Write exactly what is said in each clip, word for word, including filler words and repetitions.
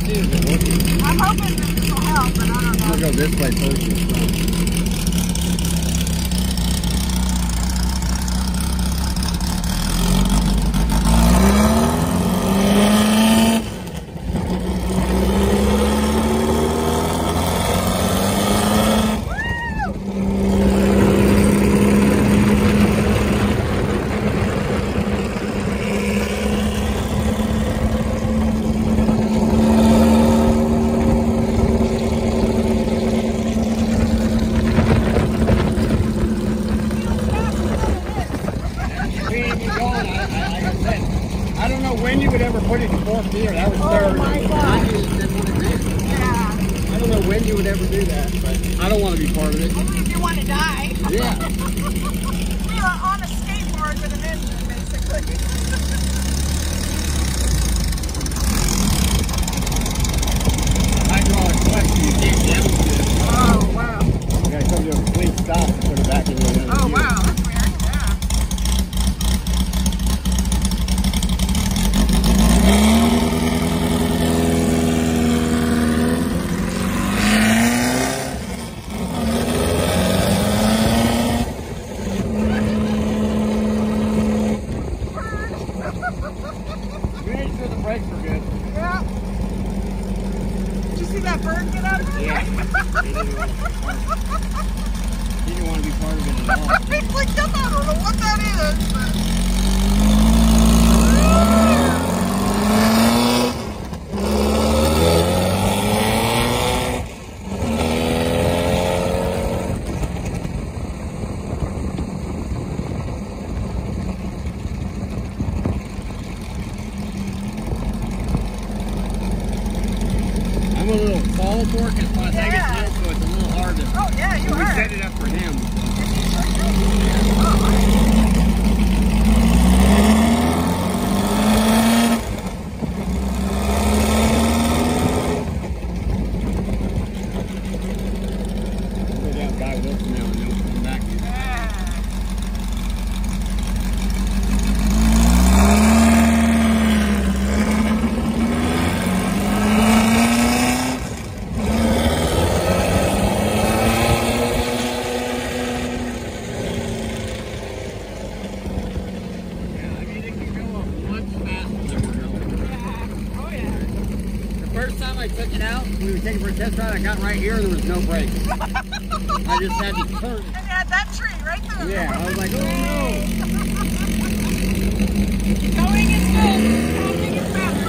see is it working. I'm hoping that this will help, but I don't know. I'm gonna go this way first. I got right here, there was no brake. I just had to turn. And you had that tree right there. Yeah, I was like, oh no. Going is good. Going is better.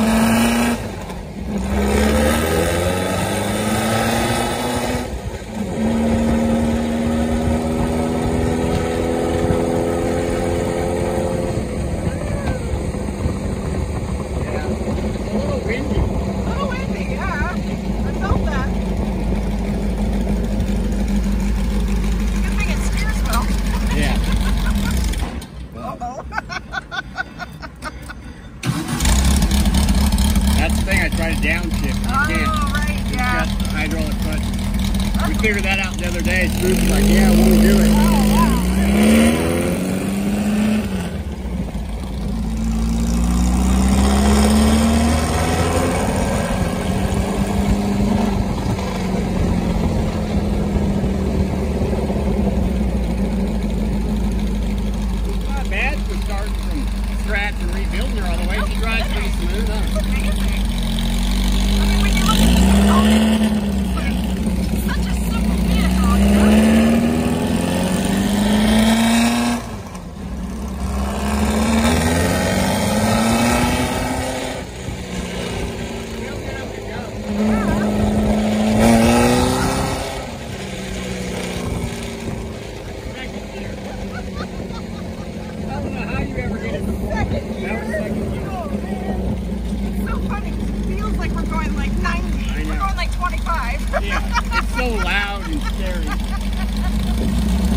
Figured that out the other day. Spook's like, yeah, we'll do it. It's not bad for starting from scratch and rebuilding her all the way. She drives pretty smooth, huh? I mean, when you look at this component, Yeah, it's so loud and scary.